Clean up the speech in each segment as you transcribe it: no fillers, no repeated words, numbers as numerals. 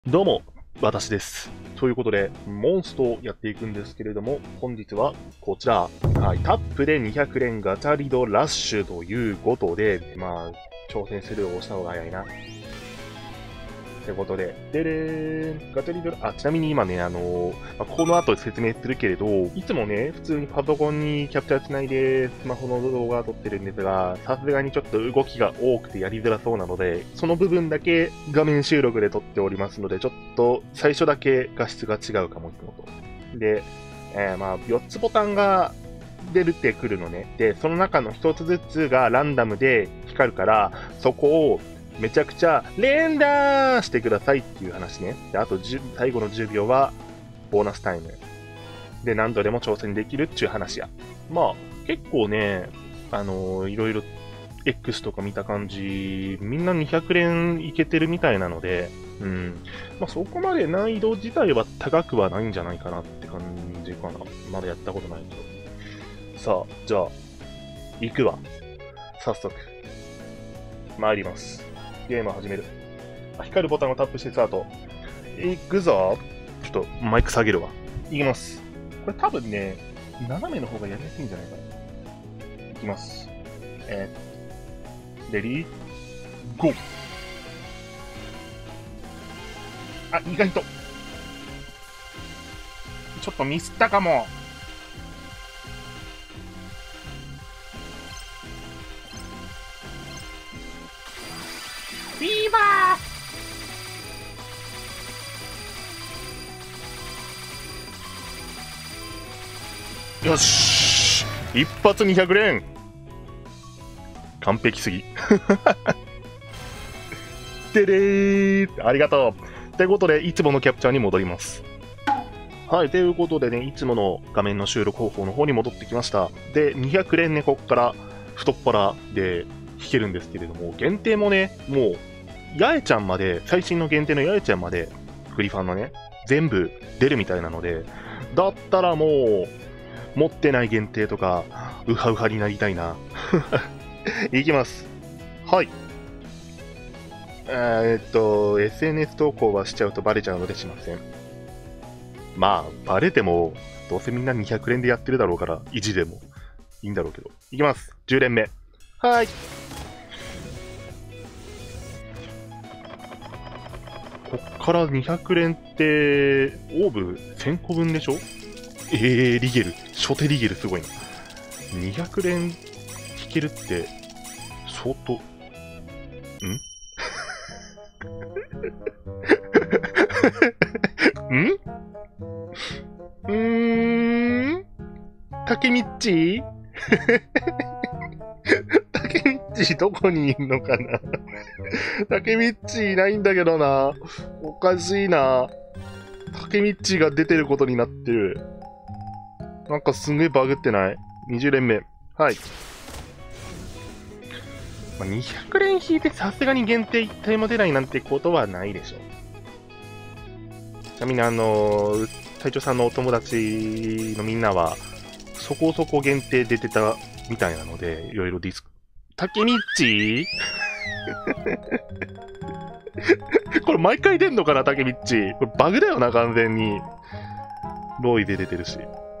どうも、私です。ということで、モンストをやっていくんですけれども、本日はこちら、はい、タップで200連ガチャリドラッシュということで、挑戦するを押した方が早いな。ってことで、でれーん、ガチャリドラ、ちなみに今ね、この後説明するけれど、いつもね、普通にパソコンにキャプチャーつないで、スマホの動画を撮ってるんですが、さすがにちょっと動きが多くてやりづらそうなので、その部分だけ画面収録で撮っておりますので、ちょっと最初だけ画質が違うかも、いつもと。で、4つボタンが出てくるのね。で、その中の1つずつがランダムで光るから、そこをめちゃくちゃ連打してくださいっていう話ね。で、あと最後の10秒はボーナスタイム。で、何度でも挑戦できるっていう話や。結構ね、いろいろ X とか見た感じ、みんな200連いけてるみたいなので、そこまで難易度自体は高くはないんじゃないかなって感じかな。まだやったことないけど。さあ、じゃあ、行くわ。早速、参ります。ゲームを始める。光るボタンをタップしてスタート。いくぞ。ちょっとマイク下げるわ。いきます。これ多分ね、斜めの方がやりやすいんじゃないかな。いきます。レディー、ゴー。意外と。ちょっとミスったかも。ビーバーよし一発200連完璧すぎ。でれーありがとうということで、いつものキャプチャーに戻ります。はい、ということでね、いつもの画面の収録方法の方に戻ってきました。で、200連ね、こっから太っ腹で弾けるんですけれども、限定もね、もう、八重ちゃんまで、最新の限定の八重ちゃんまで、フリファンのね、全部出るみたいなので、だったらもう、持ってない限定とか、ウハウハになりたいな。いきます。はい。SNS 投稿はしちゃうとバレちゃうのでしません。バレても、どうせみんな200連でやってるだろうから、意地でもいいんだろうけど。いきます。10連目。はい。こっから200連って、オーブ1000個分でしょ？リゲル。初手リゲルすごいな。200連引けるって、相当、タケミッチタケミッチどこにいんのかな。タケミッチいないんだけどな。おかしいな。タケミッチが出てることになってる。なんかすんげえバグってない？ 20 連目。はい。200連引いてさすがに限定1体も出ないなんてことはないでしょ。ちなみに隊長さんのお友達のみんなは、そこそこ限定出てたみたいなので、いろいろディスク。タケミッチこれ毎回出んのかな、タケミッチ。これバグだよな、完全に。ロイで出てるし。ち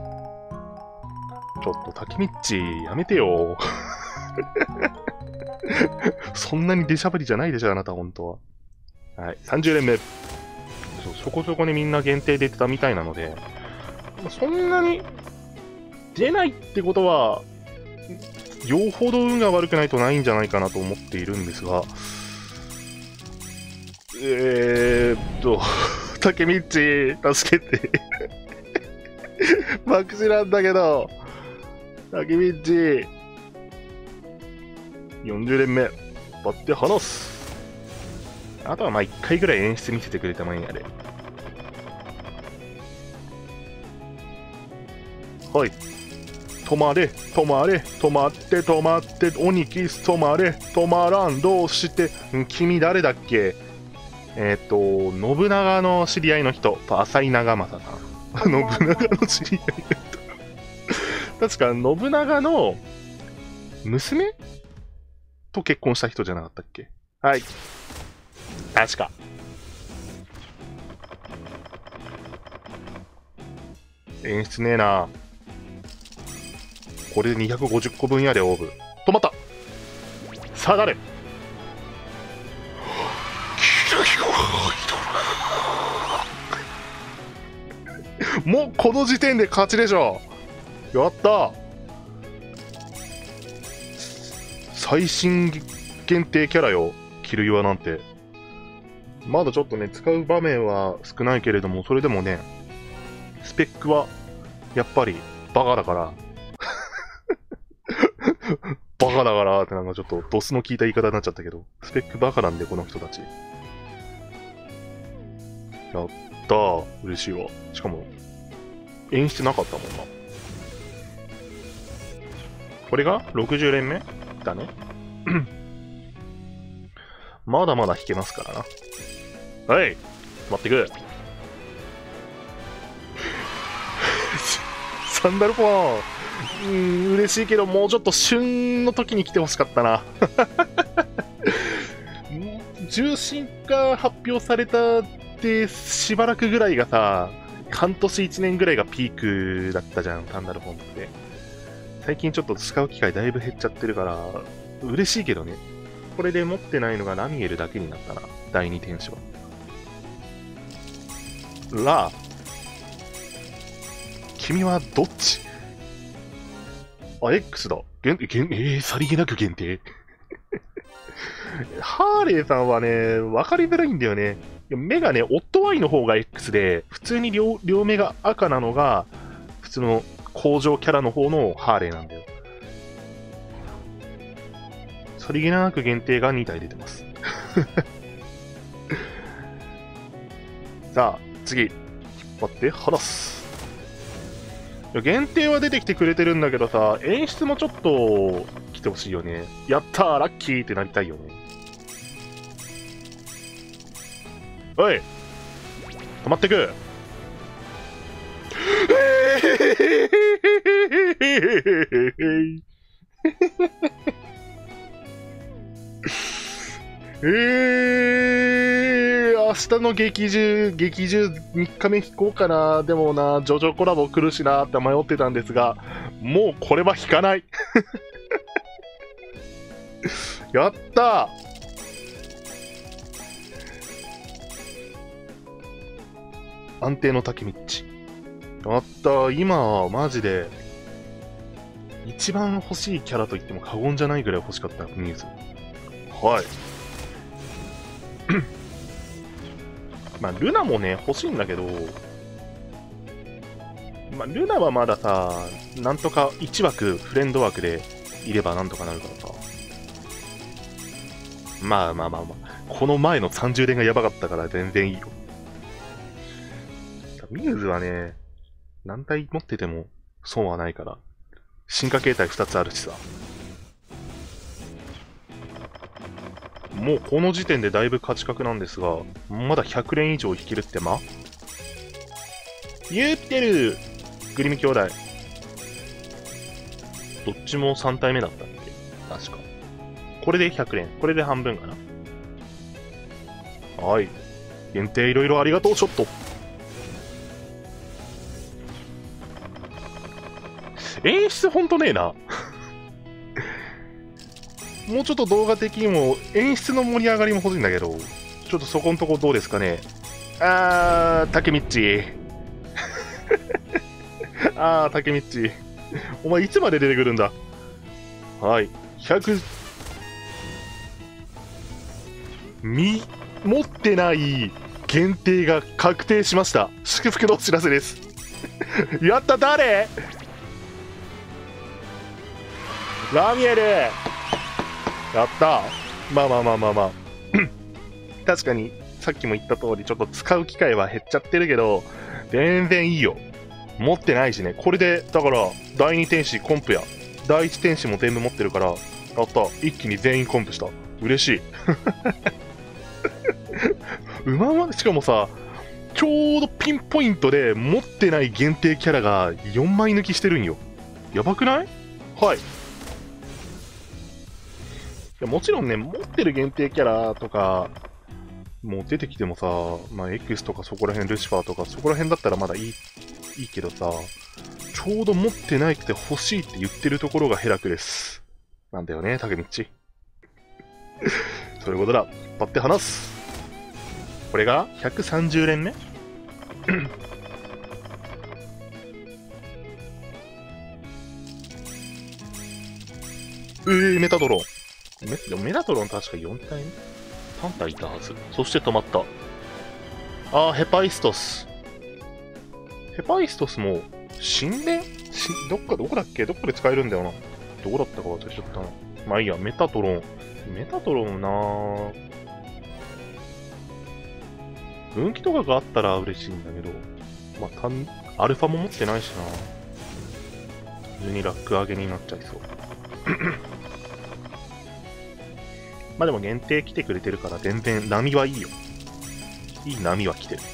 ょっとタケミッチ、やめてよ。そんなに出しゃばりじゃないでしょ、あなた、本当は。はい、30連目。そこそこにみんな限定出てたみたいなので、そんなに出ないってことは、よほど運が悪くないとないんじゃないかなと思っているんですが、タケミッチ、助けて。爆死なんだけど、タケミッチ、40連目、バッて離す。あとは1回ぐらい演出見せてくれたまえやで。はい。止まれ、止まれ、止まって、止まって、オニキス止まれ、止まらん、どうして、君誰だっけ？信長の知り合いの人、浅井長政さん。信長の知り合いの人。確か、信長の娘と結婚した人じゃなかったっけ？はい。確か。 演出ねえな。これで250個分やで、オーブ。止まった。下がれ。もうこの時点で勝ちでしょ。やった。最新限定キャラよ、キルユアなんて。まだちょっとね、使う場面は少ないけれども、それでもね、スペックはやっぱりバカだからバカだからってなんかちょっとドスの効いた言い方になっちゃったけど、スペックバカなんでこの人たち。やったー、嬉しいわ。しかも演出なかったもんな。これが60連目だねまだまだ弾けますからな。はい、待ってくサンダルポーン、嬉しいけど、もうちょっと旬の時に来てほしかったな重心化発表されたってしばらくぐらいがさ、半年1年ぐらいがピークだったじゃん、サンダルポーンって。最近ちょっと使う機会だいぶ減っちゃってるから嬉しいけどね。これで持ってないのがラミエルだけになったな、第2天使は。ラー、君はどっち？あ、X だ。さりげなく限定ハーレーさんはね、わかりづらいんだよね。目がね、オットアイの方が X で、普通に両目が赤なのが、普通の工場キャラの方のハーレーなんだよ。さりげなく限定が2体出てますさあ、次。引っ張って離す。限定は出てきてくれてるんだけどさ、演出もちょっと来てほしいよね。やったー、ラッキーってなりたいよね。おい、止まってく。明日の劇中3日目引こうかな。でもな、ジョジョコラボ来るしなって迷ってたんですが、もうこれは引かないやったー、安定の滝道。やったー、今マジで一番欲しいキャラと言っても過言じゃないぐらい欲しかったミューズ。はいまあルナもね欲しいんだけど、まあルナはまださ、なんとか1枠フレンド枠でいればなんとかなるからさ。まあこの前の30連がやばかったから全然いいよ。ミューズはね、何体持ってても損はないから。進化形態2つあるしさ。もうこの時点でだいぶ勝ち確なんですが、まだ100連以上引けるってユーピテルグリム兄弟。どっちも3体目だったっけ確か。これで100連。これで半分かな。はい。限定いろいろありがとう、ちょっと。演出ほんとねえな。もうちょっと動画的にも演出の盛り上がりも欲しいんだけど、ちょっとそこんとこどうですかね。竹道。竹道。お前いつまで出てくるんだ。はい。持ってない限定が確定しました。祝福のお知らせです。やった、誰？ラミエル。やったまあ確かにさっきも言った通りちょっと使う機会は減っちゃってるけど全然いいよ。持ってないしね。これでだから第2天使コンプや第1天使も全部持ってるから、やった、一気に全員コンプした。嬉しいしかもさ、ちょうどピンポイントで持ってない限定キャラが4枚抜きしてるんよ。やばくない？はい。もちろんね、持ってる限定キャラとか、もう出てきてもさ、まあ、X とかそこら辺、ルシファーとか、そこら辺だったらまだいいいけどさ、ちょうど持ってないくて欲しいって言ってるところがヘラクレス。なんだよね、竹道。そういうことだ。引っ張って離す。これが130連目メタトロン。メタトロン確か4体目 ?3 体いたはず。そして止まった。ヘパイストス。ヘパイストスも、神殿どこだっけどこで使えるんだよな。どこだったか忘れちゃったな。まあいいや、メタトロン。メタトロンなぁ。分岐とかがあったら嬉しいんだけど、まあ、アルファも持ってないしな。普通にラック上げになっちゃいそう。まあでも限定来てくれてるから全然波はいいよ。いい波は来てる。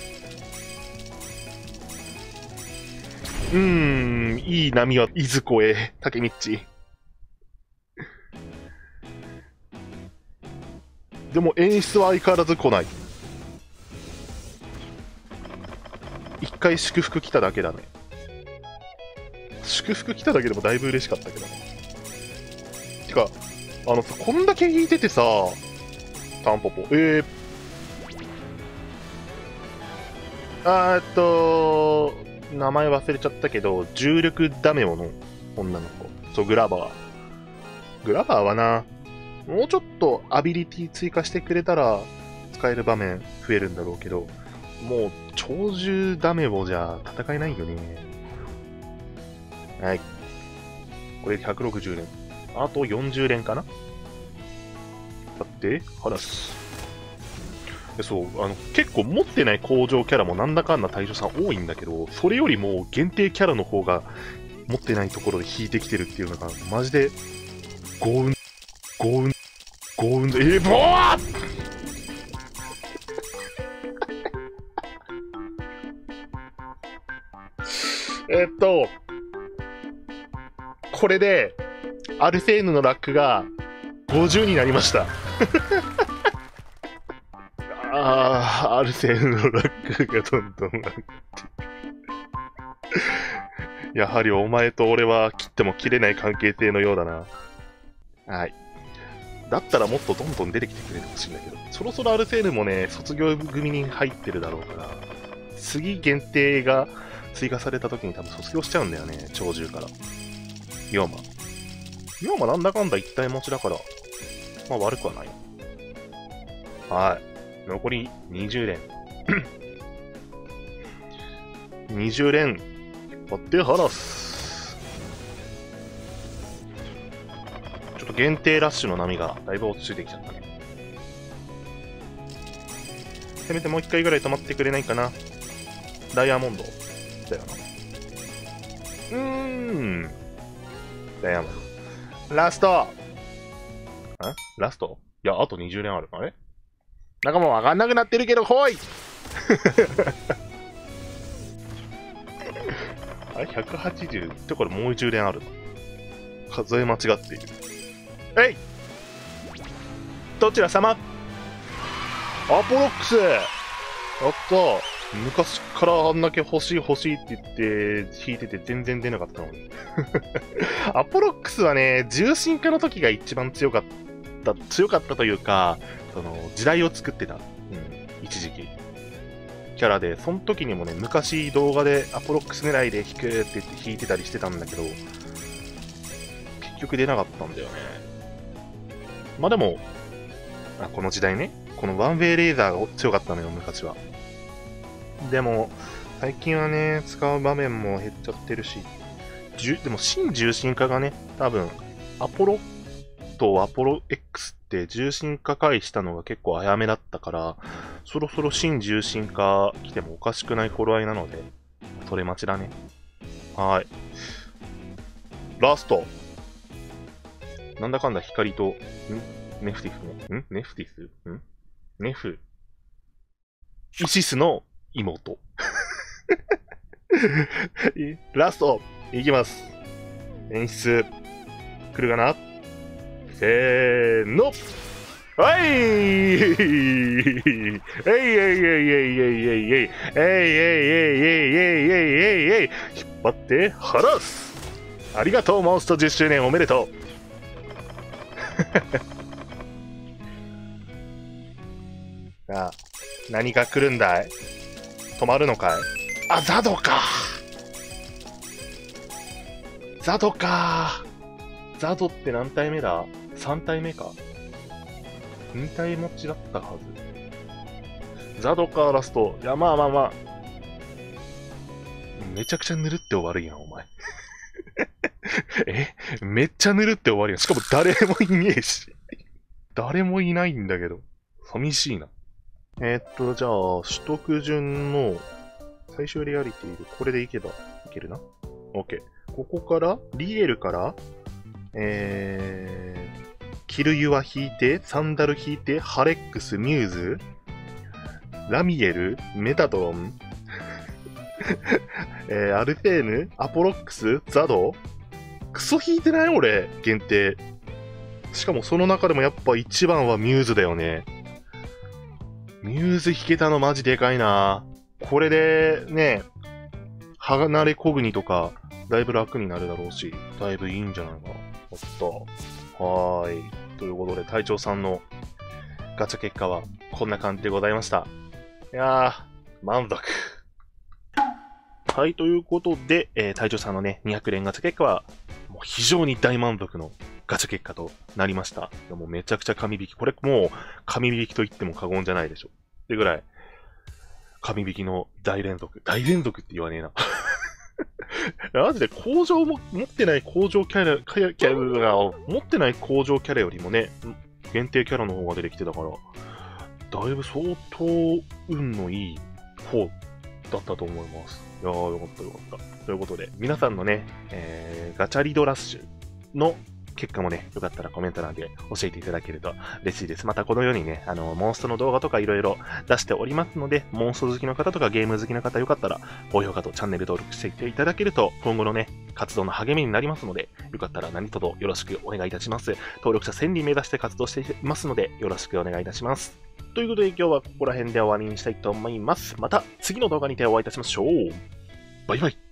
いい波はいずこへ、竹道。でも演出は相変わらず来ない。一回祝福来ただけだね。祝福来ただけでもだいぶ嬉しかったけど。てか、こんだけ弾いててさ、タンポポ。名前忘れちゃったけど、重力ダメモの女の子。そう、グラバー。グラバーはな、もうちょっとアビリティ追加してくれたら、使える場面増えるんだろうけど、もう、超重ダメモじゃ戦えないよね。はい。これ160連。あと40連かな。だって、話す。そう、結構持ってない工場キャラもなんだかんだ対象さん多いんだけど、それよりも限定キャラの方が持ってないところで引いてきてるっていうのが、マジで、豪運、ボーこれで、アルセーヌのラックが50になりました。アルセーヌのラックがどんどん上がってやはりお前と俺は切っても切れない関係性のようだな。はい。だったらもっとどんどん出てきてくれてほしいんだけど、そろそろアルセーヌもね、卒業組に入ってるだろうから、次限定が追加された時に多分卒業しちゃうんだよね、鳥獣から。ヨーマなんだかんだ一体持ちだから、まあ悪くはない。はい。残り20連。20連。割って離す。ちょっと限定ラッシュの波がだいぶ落ち着いてきちゃったね。せめてもう一回ぐらい止まってくれないかな。ダイヤモンド。だよな。ダイヤモンド。ラストラストいや、あと20連ある。あれなんかもうわかんなくなってるけど、来いあれ ?180 ってこれもう10連あるの数え間違っている。どちら様アポロックスやった昔からあんだけ欲しいって言って弾いてて全然出なかったのに。アポロックスはね、重心化の時が一番強かったというか、時代を作ってた。一時期。キャラで、その時にもね、昔動画でアポロックス狙いで弾くって言って弾いてたりしてたんだけど、結局出なかったんだよね。まあでも、この時代ね、このワンウェイレーザーが強かったのよ、昔は。でも、最近はね、使う場面も減っちゃってるし、でも、新重心化がね、多分、アポロとアポロ X って重心化回したのが結構早めだったから、そろそろ新重心化来てもおかしくない頃合いなので、それ待ちだね。はい。ラスト。なんだかんだ光と、ネフティスの、ネフティスネフ。イシスの妹。ラストいきます。演出。来るかなせーのおいえいえいえいえいえいえいえいえいえい引っ張って離す。ありがとう、モンスト10周年おめでとう。さあ、何が来るんだい？止まるのかい？あ、ザドか。ザドか。ザドって何体目だ？ 3 体目か。2体持ちだったはず。ザドか、ラスト。いや、まあまあまあ。めちゃくちゃぬるって終わるやん、お前。めっちゃぬるって終わるやん。しかも誰もいねえし。誰もいないんだけど。寂しいな。じゃあ、取得順の最終レアリティでこれでいけばいけるな。OK。ここから、リエルから、キルユア引いて、サンダル引いて、ハレックス、ミューズ、ラミエル、メタトロン、アルフェーヌ、アポロックス、ザド、クソ引いてない俺、限定。しかもその中でもやっぱ一番はミューズだよね。ミューズ引けたのマジでかいな。これでね、離れコグニとか、だいぶ楽になるだろうし、だいぶいいんじゃないかな。おっと。はーい。ということで、隊長さんのガチャ結果はこんな感じでございました。いやー、満足。はい、ということで、隊長さんのね、200連ガチャ結果は、もう非常に大満足のガチャ結果となりました。もうめちゃくちゃ神引き。これもう神引きと言っても過言じゃないでしょ。ってぐらい、神引きの大連続。大連続って言わねえな。マジで工場も持ってない工場キャラ持ってない工場キャラよりもね、限定キャラの方が出てきてたから、だいぶ相当運のいい方だったと思います。いやー、よかったよかった。ということで、皆さんのね、ガチャリドラッシュの結果もね、よかったらコメント欄で教えていただけると嬉しいです。またこのようにね、モンストの動画とかいろいろ出しておりますので、モンスト好きの方とかゲーム好きな方よかったら、高評価とチャンネル登録していただけると、今後のね、活動の励みになりますので、よかったら何卒よろしくお願いいたします。登録者1000人目指して活動していますので、よろしくお願いいたします。ということで今日はここら辺で終わりにしたいと思います。また次の動画にてお会いいたしましょう。バイバイ。